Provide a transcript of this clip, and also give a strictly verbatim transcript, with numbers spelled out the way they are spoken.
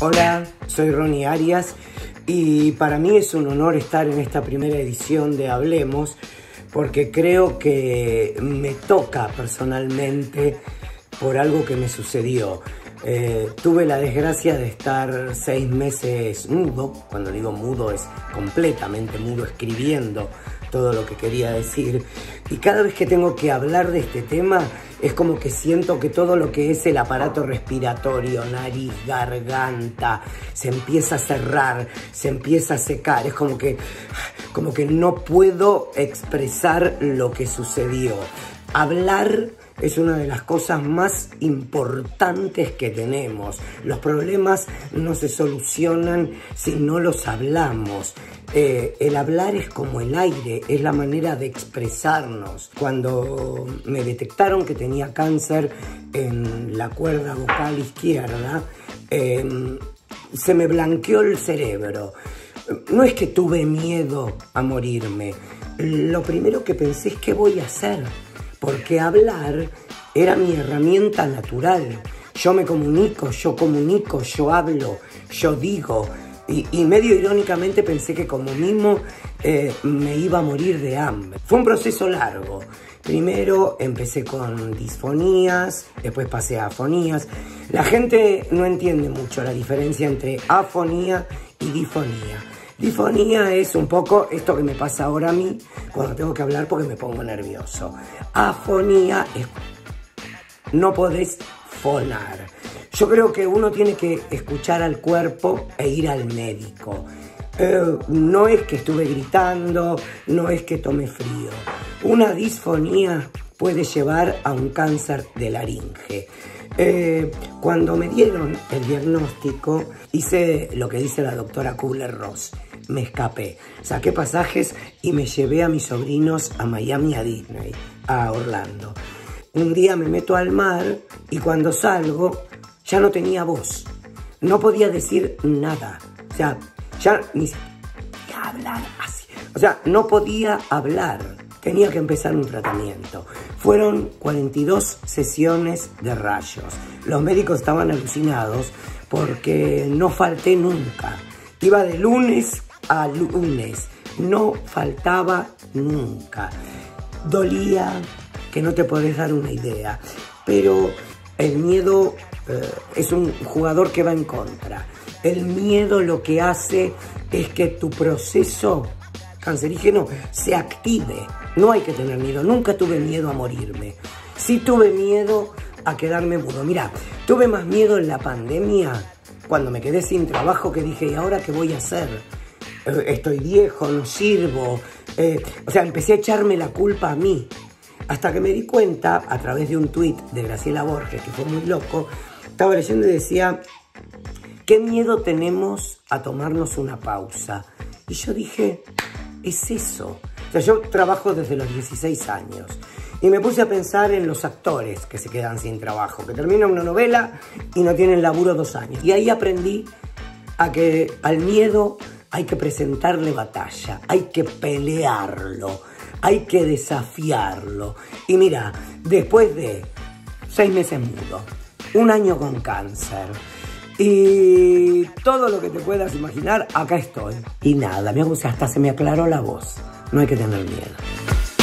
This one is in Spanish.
Hola, soy Ronnie Arias y para mí es un honor estar en esta primera edición de Hablemos porque creo que me toca personalmente por algo que me sucedió. Eh, tuve la desgracia de estar seis meses mudo. Cuando digo mudo es completamente mudo, escribiendo todo lo que quería decir. Y cada vez que tengo que hablar de este tema es como que siento que todo lo que es el aparato respiratorio, nariz, garganta, se empieza a cerrar, se empieza a secar. Es como que, como que no puedo expresar lo que sucedió. Hablar es una de las cosas más importantes que tenemos. Los problemas no se solucionan si no los hablamos. Eh, el hablar es como el aire, es la manera de expresarnos. Cuando me detectaron que tenía cáncer en la cuerda vocal izquierda, eh, se me blanqueó el cerebro. No es que tuve miedo a morirme. Lo primero que pensé es ¿qué voy a hacer? Porque hablar era mi herramienta natural. Yo me comunico, yo comunico, yo hablo, yo digo. Y, y medio irónicamente pensé que como mismo eh, me iba a morir de hambre. Fue un proceso largo. Primero empecé con disfonías, después pasé a afonías. La gente no entiende mucho la diferencia entre afonía y difonía. Difonía es un poco esto que me pasa ahora a mí cuando tengo que hablar porque me pongo nervioso. Afonía es no podés fonar. Yo creo que uno tiene que escuchar al cuerpo e ir al médico. Eh, no es que estuve gritando, no es que tomé frío. Una disfonía puede llevar a un cáncer de laringe. Eh, cuando me dieron el diagnóstico, hice lo que dice la doctora Kubler-Ross. Me escapé, saqué pasajes y me llevé a mis sobrinos a Miami, a Disney, a Orlando. Un día me meto al mar y cuando salgo ya no tenía voz. No podía decir nada. O sea, ya ni siquiera hablar así. O sea, no podía hablar. Tenía que empezar un tratamiento. Fueron cuarenta y dos sesiones de rayos. Los médicos estaban alucinados porque no falté nunca. Iba de lunes a lunes. No faltaba nunca. Dolía, que no te podés dar una idea. Pero el miedo eh, es un jugador que va en contra. El miedo lo que hace es que tu proceso cancerígeno se active. No hay que tener miedo. Nunca tuve miedo a morirme. Sí tuve miedo a quedarme mudo. Mira, tuve más miedo en la pandemia cuando me quedé sin trabajo que dije, ¿y ahora qué voy a hacer? Eh, estoy viejo, no sirvo. Eh, o sea, empecé a echarme la culpa a mí. Hasta que me di cuenta, a través de un tuit de Graciela Borges, que fue muy loco, estaba leyendo y decía, ¿qué miedo tenemos a tomarnos una pausa? Y yo dije, es eso. O sea, yo trabajo desde los dieciséis años y me puse a pensar en los actores que se quedan sin trabajo, que terminan una novela y no tienen laburo dos años. Y ahí aprendí a que al miedo hay que presentarle batalla, hay que pelearlo, hay que desafiarlo. Y mira, después de seis meses mudo, un año con cáncer y todo lo que te puedas imaginar, acá estoy. Y nada, me gusta, hasta se me aclaró la voz. No hay que tener miedo.